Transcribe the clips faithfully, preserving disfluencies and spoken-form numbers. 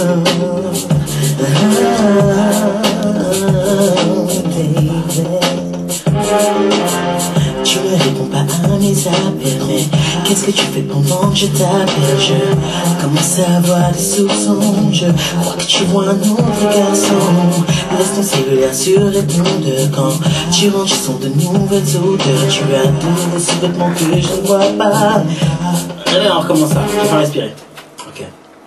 Tu ne réponds pas à mes appels, mais qu'est-ce que tu fais pendant que je t'appelle? Je commence à avoir des soupçons, je crois que tu vois un autre garçon. Laisse ton cellulaire sur répondeur, quand tu rentres, tu sens de nouvelles odeurs. Tu as tous les sous-vêtements que je ne vois pas. Allez, on recommence ça, je vais respirer. Ok.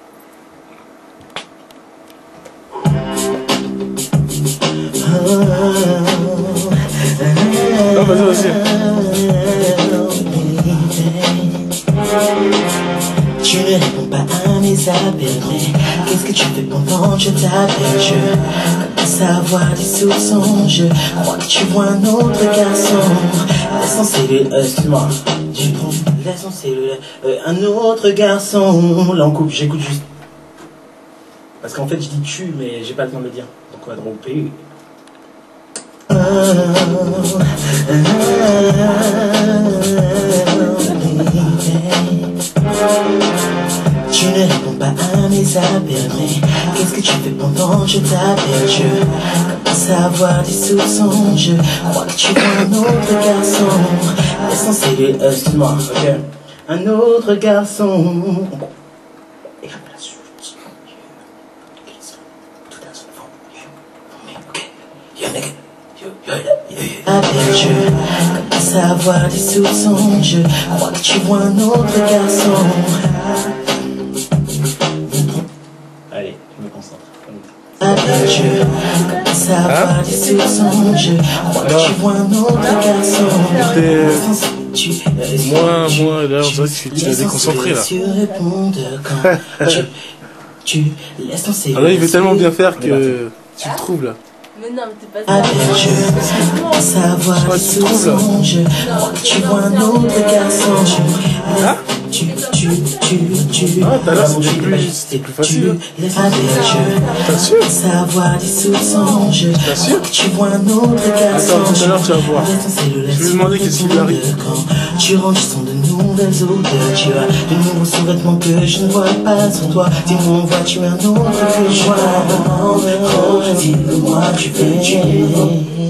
Non, vas-y, vas-y. Tu ne réponds pas à mes appels, mais qu'est-ce que tu fais pendant que je t'appelle? Je commence à avoir des soupçons, je crois que tu vois un autre garçon. Laisse ton cellulaire, euh, excuse-moi, tu laisse ton cellulaire, euh, un autre garçon. Là on coupe, j'écoute juste. Parce qu'en fait je dis tu, mais j'ai pas le temps de le dire, donc on va dropper. Tu ne réponds pas à mes appels, mais qu'est-ce que tu fais pendant que je t'appelle? Je commence à avoir des soupçons, je crois que tu vois un autre garçon. Laisse ton cellulaire, euh, excuse-moi, ok. Un autre garçon. Appelle, je commence à avoir des soupçons, je crois que tu vois un autre garçon. Allez, je me concentre. Appelle, je commence à avoir des soupçons, je crois que tu vois un autre garçon. Moi, moi, là, on dirait que tu l'as déconcentré, là. Tu laisses ton cellulaire. Ah là, il veut tellement bien faire que tu le trouves, là. Mais non, mais t'es pas ça. Je commence à avoir des soupçons, je crois que tu vois un autre garçon. Ah Tu, tu, tu, tu. Ah, tout à l'heure, c'était plus, c'était plus facile. T'es sûr? Je commence à avoir des soupçons, je crois que tu vois un autre garçon. Attends, tout à l'heure, tu vas voir. Je vais lui demander qu'est-ce qui lui arrive. Quand tu rentres, tu sens de nouvelles odeurs. Tu as de nouveaux sous-vêtements que je ne vois pas sur toi. Dis-moi, vois-tu un autre que je vois? Oh, dis-le-moi, tu fais tuer.